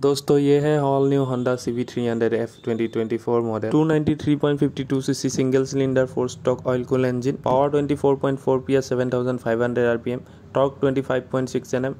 दोस्तों ये है all new Honda CB300F 2024 model 293.52 cc single cylinder 4 stroke oil cool engine, power 24.4 PS 7500 RPM, torque 25.6 Nm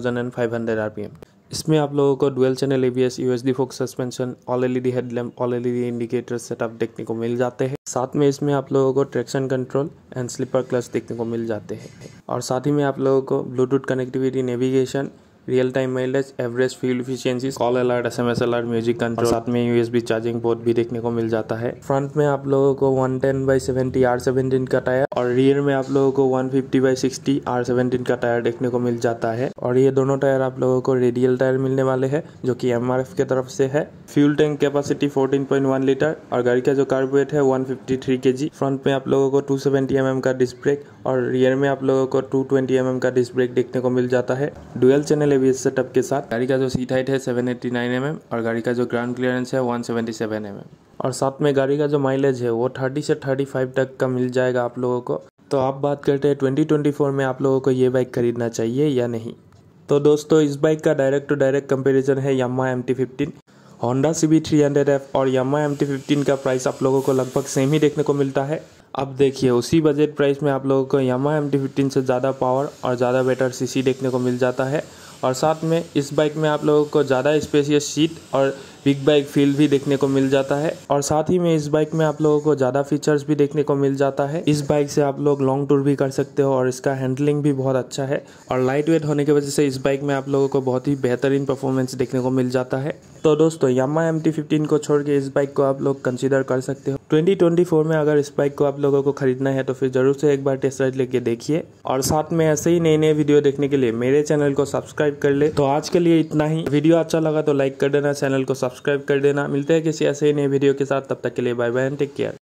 5500 RPM। इसमें आप लोगों को dual channel ABS, USD fork suspension, all LED headlamp, all LED indicator setup देखने को मिल जाते हैं। साथ में इसमें आप लोगों को traction control and slipper clutch देखने को मिल जाते हैं और साथ ही में आप लोगों को bluetooth connectivity, navigation, real time mileage, average fuel efficiency, call alert, SMS alert, music control, साथ में USB चार्जिंग पोर्ट भी देखने को मिल जाता है। फ्रंट में आप लोगों को 110/70 R17 का टायर और रियर में आप लोगों को 150/60 R17 का टायर देखने को मिल जाता है और ये दोनों टायर आप लोगों को रेडियल टायर मिलने वाले हैं जो कि MRF की तरफ से है। फ्यूल टैंक कैपेसिटी 14.1 लीटर और गाड़ी का जो कार्ब वेट है 153 kg। फ्रंट में आप लोगों को 270 mm का डिस्क ब्रेक और रियर में आप लोगों को 220 mm का डिस्क ब्रेक देखने को मिल जाता है। डुअल चैनल ABS सेटअप के साथ गाड़ी का जो सीट हाइट है 789 mm और गाड़ी का जो ग्राउंड क्लियरेंस है 177 mm और साथ में गाड़ी का जो माइलेज है वो 30 से 35 तक का मिल जाएगा आप लोगों को। तो आप बात करते हैं 2024 में आप लोगों को ये बाइक खरीदना चाहिए या नहीं। तो दोस्तों इस बाइक का डायरेक्ट टू डायरेक्ट कंपेरिजन है Yamaha MT-15, Honda CB300F और Yamaha MT-15 का प्राइस आप लोगों को लगभग सेम ही देखने को मिलता है। अब देखिए उसी बजट प्राइस में आप लोगों को Yamaha MT-15 से ज़्यादा पावर और ज़्यादा बेटर CC देखने को मिल जाता है और साथ में इस बाइक में आप लोगों को ज़्यादा स्पेशियस सीट और बिग बाइक फील भी देखने को मिल जाता है और साथ ही में इस बाइक में आप लोगों को ज़्यादा फीचर्स भी देखने को मिल जाता है। इस बाइक से आप लोग लॉन्ग टूर भी कर सकते हो और इसका हैंडलिंग भी बहुत अच्छा है और लाइट वेट होने की वजह से इस बाइक में आप लोगों को बहुत ही बेहतरीन परफॉर्मेंस देखने को मिल जाता है। तो दोस्तों Yamaha MT-15 को छोड़ के इस बाइक को आप लोग कंसीडर कर सकते हो। 2024 में अगर इस बाइक को आप लोगों को खरीदना है तो फिर जरूर से एक बार टेस्ट राइड लेके देखिए और साथ में ऐसे ही नए नए वीडियो देखने के लिए मेरे चैनल को सब्सक्राइब कर ले। तो आज के लिए इतना ही। वीडियो अच्छा लगा तो लाइक कर देना, चैनल को सब्सक्राइब कर देना। मिलते हैं किसी ऐसे ही नए वीडियो के साथ, तब तक के लिए bye bye and take care.